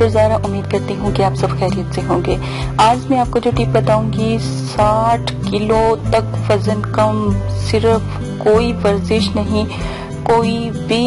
Doctor Zaara. उम्मीद करती हूँ कि आप सब खैरियत से होंगे। आज मैं आपको जो टिप बताऊंगी, 60 किलो तक वजन कम, सिर्फ कोई वर्जिश नहीं, कोई भी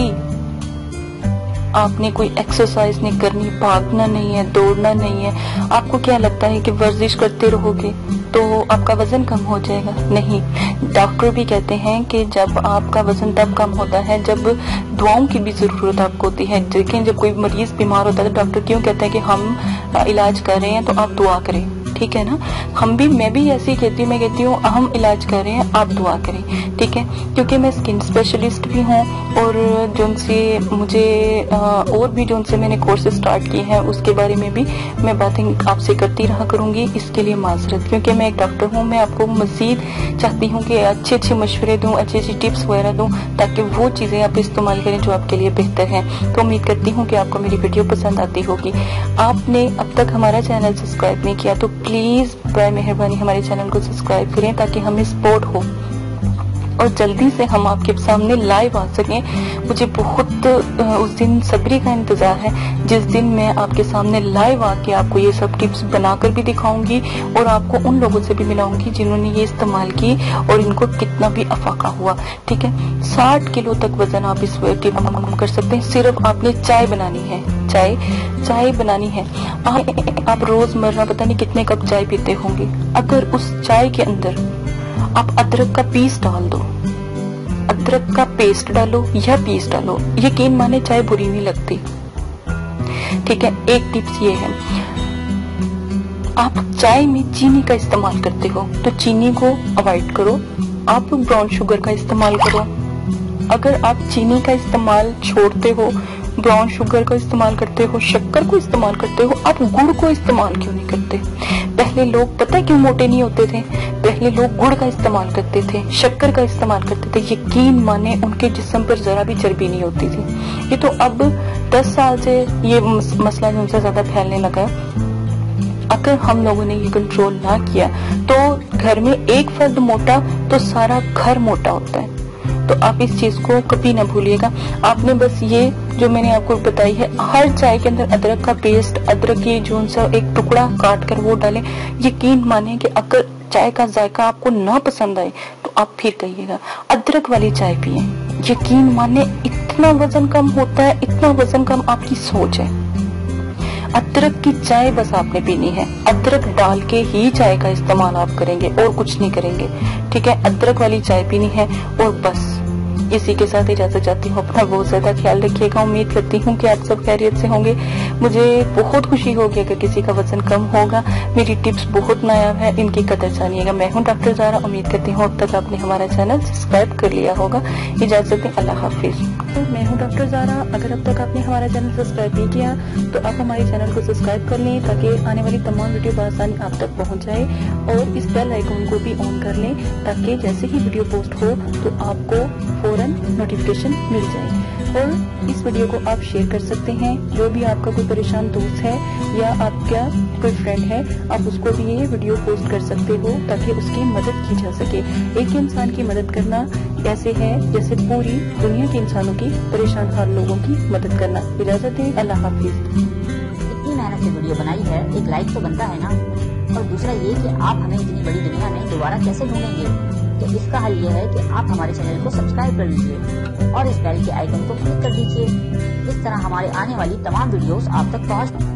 आपने कोई एक्सरसाइज नहीं करनी, भागना नहीं है, दौड़ना नहीं है। आपको क्या लगता है कि वर्जिश करते रहोगे तो आपका वजन कम हो जाएगा? नहीं, डॉक्टर भी कहते हैं कि जब आपका वजन तब कम होता है जब दुआओं की भी जरूरत आपको होती है। देखें, जब कोई मरीज बीमार होता है तो डॉक्टर क्यों कहते हैं कि हम इलाज कर रहे हैं तो आप दुआ करें, ठीक है ना। मैं भी ऐसे ही कहती हूँ, मैं कहती हूँ हम इलाज कर रहे हैं, आप दुआ करें, ठीक है। क्योंकि मैं स्किन स्पेशलिस्ट भी हूँ और जिनसे मुझे और भी जिनसे मैंने कोर्स स्टार्ट किए हैं उसके बारे में भी मैं बातें आपसे करती रहा करूंगी। इसके लिए माजरत, क्योंकि मैं एक डॉक्टर हूँ। मैं आपको मजीद चाहती हूँ कि अच्छे अच्छे मशवरे दूँ, अच्छी अच्छी टिप्स वगैरह दूँ, ताकि वो चीज़ें आप इस्तेमाल करें जो आपके लिए बेहतर है। तो उम्मीद करती हूँ कि आपको मेरी वीडियो पसंद आती होगी। आपने अब तक हमारा चैनल सब्सक्राइब नहीं किया तो प्लीज बराए मेहरबानी हमारे चैनल को सब्सक्राइब करें, ताकि हमें सपोर्ट हो और जल्दी से हम आपके सामने लाइव आ सकें। मुझे बहुत उस दिन सब्री का इंतजार है जिस दिन मैं आपके सामने लाइव आके आपको ये सब टिप्स बनाकर भी दिखाऊंगी और आपको उन लोगों से भी मिलाऊंगी जिन्होंने ये इस्तेमाल की और इनको कितना भी अफाका हुआ, ठीक है। 60 किलो तक वजन आप इस टिप कम कर सकते हैं। सिर्फ आपने चाय बनानी है, चाय बनानी है। आप रोजमर्रा पता नहीं कितने कप चाय पीते होंगे। अगर उस चाय के अंदर आप अदरक का पीस डाल दो, अदरक का पेस्ट डालो या पीस डालो, यकीन माने चाय बुरी नहीं लगती, ठीक है। एक टिप्स ये है, आप चाय में चीनी का इस्तेमाल करते हो तो चीनी को अवॉइड करो, आप ब्राउन शुगर का इस्तेमाल करो। अगर आप चीनी का इस्तेमाल छोड़ते हो, ब्राउन शुगर का इस्तेमाल करते हो, शक्कर को इस्तेमाल करते हो, आप गुड़ को इस्तेमाल क्यों नहीं करते? पहले लोग पता है क्यों मोटे नहीं होते थे? पहले लोग गुड़ का इस्तेमाल करते थे, शक्कर का इस्तेमाल करते थे। यकीन माने उनके जिस्म पर जरा भी चर्बी नहीं होती थी। ये तो अब 10 साल से ये मसला उनसे ज्यादा फैलने लगा। अगर हम लोगों ने ये कंट्रोल ना किया तो घर में एक फर्द मोटा तो सारा घर मोटा होता है। तो आप इस चीज को कभी ना भूलिएगा। आपने बस ये जो मैंने आपको बताई है, हर चाय के अंदर अदरक का पेस्ट, अदरक की जो सा एक टुकड़ा काट कर वो डालें। यकीन माने कि अगर चाय का जायका आपको ना पसंद आए तो आप फिर कहिएगा अदरक वाली चाय पिए। यकीन माने इतना वजन कम होता है, इतना वजन कम आपकी सोच है। अदरक की चाय बस आपने पीनी है, अदरक डाल के ही चाय का इस्तेमाल आप करेंगे और कुछ नहीं करेंगे, ठीक है। अदरक वाली चाय पीनी है और बस। इसी के साथ इजाजत चाहती हूँ। अपना बहुत ज्यादा ख्याल रखिएगा। उम्मीद करती हूँ कि आप सब खैरियत से होंगे। मुझे बहुत खुशी होगी अगर किसी का वजन कम होगा। मेरी टिप्स बहुत नायाब है, इनकी कदर जानिएगा। मैं हूँ डॉक्टर ज़ारा। उम्मीद करती हूँ अब तक आपने हमारा चैनल सब्सक्राइब कर लिया होगा। इजाजत दें, अल्लाह हाफिज। मैं हूँ डॉक्टर ज़ारा। अगर अब तक आपने हमारा चैनल सब्सक्राइब नहीं किया तो आप हमारे चैनल को सब्सक्राइब कर लें, ताकि आने वाली तमाम वीडियो बआसानी आप तक पहुँच जाए। और इस बेल आइकन को भी ऑन कर लें, ताकि जैसे ही वीडियो पोस्ट हो तो आपको फौरन नोटिफिकेशन मिल जाए। और इस वीडियो को आप शेयर कर सकते हैं। जो भी आपका कोई परेशान दोस्त है या आपका कोई फ्रेंड है, आप उसको भी ये वीडियो पोस्ट कर सकते हो, ताकि उसकी मदद की जा सके। एक इंसान की मदद करना ऐसे है जैसे पूरी दुनिया के इंसानों की परेशान हाल लोगों की मदद करना। इजाजत दें, अल्लाह हाफिज। इतनी मेहनत से वीडियो बनाई है, एक लाइक तो बनता है ना। और दूसरा ये कि आप हमें इतनी बड़ी दुनिया में दोबारा कैसे ढूंढेंगे, तो इसका हल ये है कि आप हमारे चैनल को सब्सक्राइब कर लीजिए और इस बेल के आइकन को क्लिक कर दीजिए। इस तरह हमारे आने वाली तमाम वीडियोस आप तक पहुंच